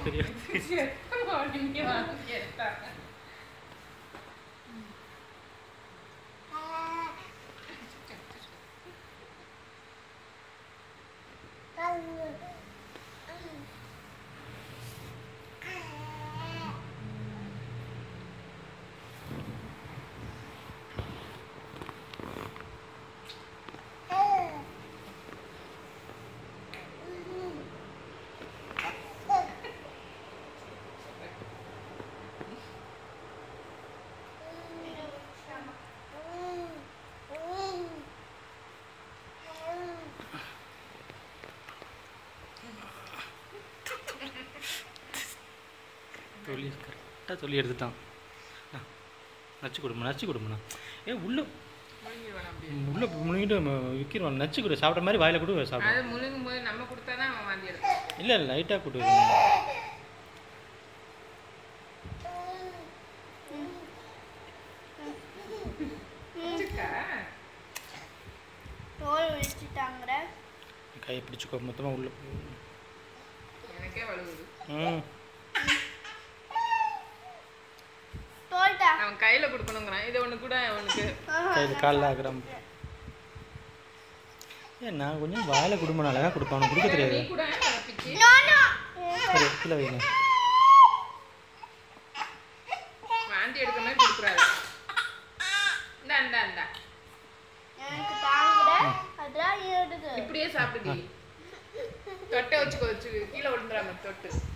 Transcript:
சொல்லி கரெக்டாக சொல்லி எடுத்துட்டான். நச்சு கொடுமண்ணா உள்ள உள்ள முழுங்கிட்டு விற்கிறோம். நச்சு கொடு, சாப்பிட்ற மாதிரி வாயில் கொடு சாப்பிட. முழுங்கும் போது நம்ம கொடுத்தா தான் அவன் வாந்தி எடுக்கும். இல்லை லைட்டாக கொடு. கையை பிடிச்சிக்கோ மொத்தமாக உள்ள. எனக்கே வழுவுது. அவன் கையில கொடுக்கணுங்கிறான். இது ஒன்று கூட அவனுக்கு கையில் காலில் ஆகுறான். ஏன் நான் கொஞ்சம் வாயில குடும்பம் அழகாக கொடுப்பான். அவனுக்கு கொடுக்க தெரியாது. சரி கீழே வைங்க. வாந்தி எடுக்க மாதிரி கொடுக்குறாரு. இந்தா இப்படியே சாப்பிடுடி. தொட்டை வச்சுக்கோ, கீழே விழுந்துறாம தொட்டு.